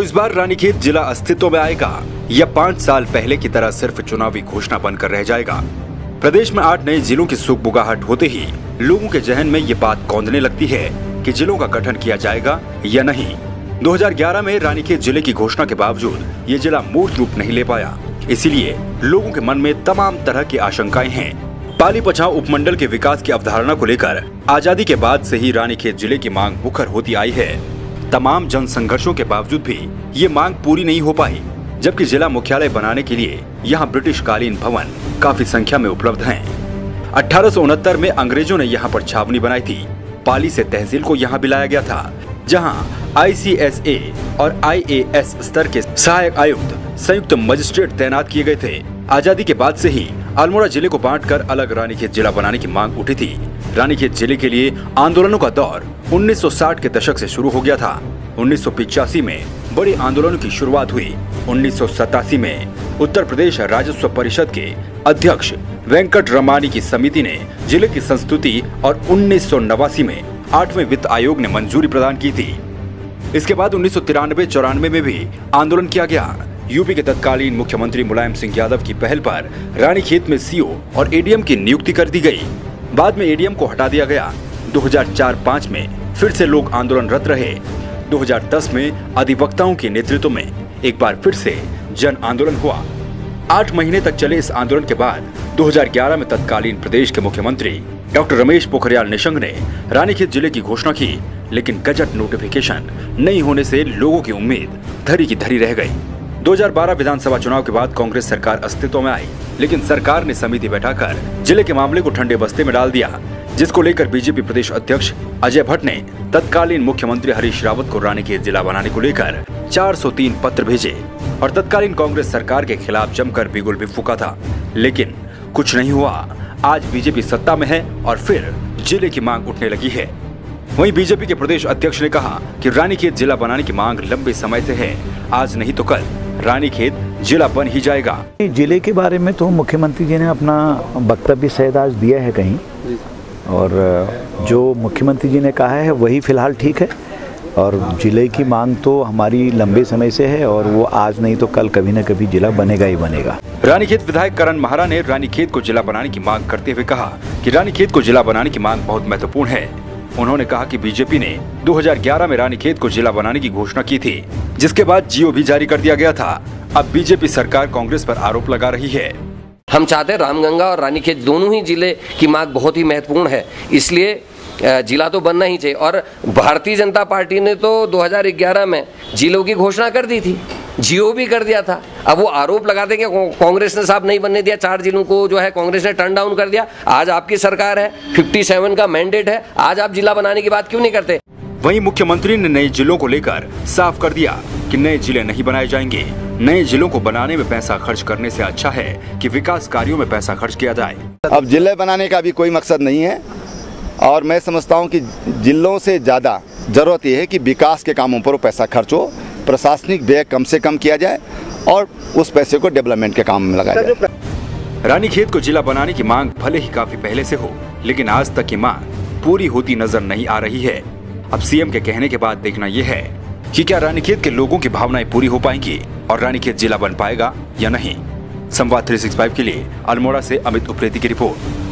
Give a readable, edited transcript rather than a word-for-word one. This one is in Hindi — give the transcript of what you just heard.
इस बार रानीखेत जिला अस्तित्व में आएगा या 5 साल पहले की तरह सिर्फ चुनावी घोषणा बनकर रह जाएगा। प्रदेश में 8 नए जिलों की सुगबुगाहट होते ही लोगों के जहन में ये बात कौंधने लगती है कि जिलों का गठन किया जाएगा या नहीं। 2011 में रानीखेत जिले की घोषणा के बावजूद ये जिला मूर्त रूप नहीं ले पाया, इसीलिए लोगों के मन में तमाम तरह की आशंकाएं हैं। पाली पछाव उपमंडल के विकास की अवधारणा को लेकर आजादी के बाद से ही रानीखेत जिले की मांग मुखर होती आई है। तमाम जन संघर्षों के बावजूद भी ये मांग पूरी नहीं हो पाई, जबकि जिला मुख्यालय बनाने के लिए यहाँ ब्रिटिश कालीन भवन काफी संख्या में उपलब्ध हैं। 1869 में अंग्रेजों ने यहाँ पर छावनी बनाई थी। पाली से तहसील को यहाँ बुलाया गया था, जहाँ ICSA और IAS स्तर के सहायक आयुक्त संयुक्त मजिस्ट्रेट तैनात किए गए थे। आजादी के बाद से ही अल्मोड़ा जिले को बांटकर अलग रानीखेत जिला बनाने की मांग उठी थी। रानीखेत जिले के लिए आंदोलनों का दौर 1960 के दशक से शुरू हो गया था। 1985 में बड़े आंदोलनों की शुरुआत हुई। 1987 में उत्तर प्रदेश राजस्व परिषद के अध्यक्ष वेंकट रमानी की समिति ने जिले की संस्तुति और 1989 में 8वें वित्त आयोग ने मंजूरी प्रदान की थी। इसके बाद 1993-94 में भी आंदोलन किया गया। यूपी के तत्कालीन मुख्यमंत्री मुलायम सिंह यादव की पहल पर रानीखेत में CO और ADM की नियुक्ति कर दी गई। बाद में ADM को हटा दिया गया। 2004-05 में फिर से लोग आंदोलनरत रहे। 2010 में अधिवक्ताओं के नेतृत्व में एक बार फिर से जन आंदोलन हुआ। 8 महीने तक चले इस आंदोलन के बाद 2011 में तत्कालीन प्रदेश के मुख्यमंत्री डॉक्टर रमेश पोखरियाल निशंक ने रानीखेत जिले की घोषणा की, लेकिन गजट नोटिफिकेशन नहीं होने से लोगों की उम्मीद धरी की धरी रह गई। 2012 विधानसभा चुनाव के बाद कांग्रेस सरकार अस्तित्व में आई, लेकिन सरकार ने समिति बैठाकर जिले के मामले को ठंडे बस्ते में डाल दिया, जिसको लेकर बीजेपी प्रदेश अध्यक्ष अजय भट्ट ने तत्कालीन मुख्यमंत्री हरीश रावत को रानीखेत जिला बनाने को लेकर 403 पत्र भेजे और तत्कालीन कांग्रेस सरकार के खिलाफ जमकर बिगुल भी फूका था, लेकिन कुछ नहीं हुआ। आज बीजेपी सत्ता में है और फिर जिले की मांग उठने लगी है। वहीं बीजेपी के प्रदेश अध्यक्ष ने कहा कि रानीखेत जिला बनाने की मांग लंबे समय से है, आज नहीं तो कल रानीखेत जिला बन ही जाएगा। जिले के बारे में तो मुख्यमंत्री जी ने अपना वक्तव्य शायद आज दिया है कहीं, और जो मुख्यमंत्री जी ने कहा है वही फिलहाल ठीक है। और जिले की मांग तो हमारी लंबे समय से है और वो आज नहीं तो कल कभी न कभी जिला बनेगा ही बनेगा। रानीखेत विधायक करण महारा ने रानीखेत को जिला बनाने की मांग करते हुए कहा कि रानीखेत को जिला बनाने की मांग बहुत महत्वपूर्ण है। उन्होंने कहा कि बीजेपी ने 2011 में रानीखेत को जिला बनाने की घोषणा की थी, जिसके बाद GO भी जारी कर दिया गया था। अब बीजेपी सरकार कांग्रेस पर आरोप लगा रही है। हम चाहते हैं रामगंगा और रानीखेत दोनों ही जिले की मांग बहुत ही महत्वपूर्ण है, इसलिए जिला तो बनना ही चाहिए। और भारतीय जनता पार्टी ने तो 2011 में जिलों की घोषणा कर दी थी, GO भी कर दिया था। अब वो आरोप लगाते हैं कि कांग्रेस ने साहब नहीं बनने दिया, 4 जिलों को जो है कांग्रेस ने टर्न डाउन कर दिया। आज आपकी सरकार है, 57 का मैंडेट है, आज आप जिला बनाने की बात क्यों नहीं करते? वहीं मुख्यमंत्री ने नए जिलों को लेकर साफ कर दिया कि नए जिले नहीं बनाए जाएंगे। नए जिलों को बनाने में पैसा खर्च करने से अच्छा है कि विकास कार्यों में पैसा खर्च किया जाए। अब जिले बनाने का भी कोई मकसद नहीं है, और मैं समझता हूं कि जिलों से ज़्यादा ज़रूरत यह है कि विकास के कामों पर पैसा खर्च हो, प्रशासनिक व्यय कम से कम किया जाए और उस पैसे को डेवलपमेंट के काम में लगाया जाए। रानीखेत को जिला बनाने की मांग भले ही काफी पहले से हो, लेकिन आज तक की मांग पूरी होती नजर नहीं आ रही है। अब CM के कहने के बाद देखना यह है कि क्या रानीखेत के लोगों की भावनाएं पूरी हो पाएंगी और रानीखेत जिला बन पाएगा या नहीं। संवाद 365 के लिए अल्मोड़ा से अमित उप्रेती की रिपोर्ट।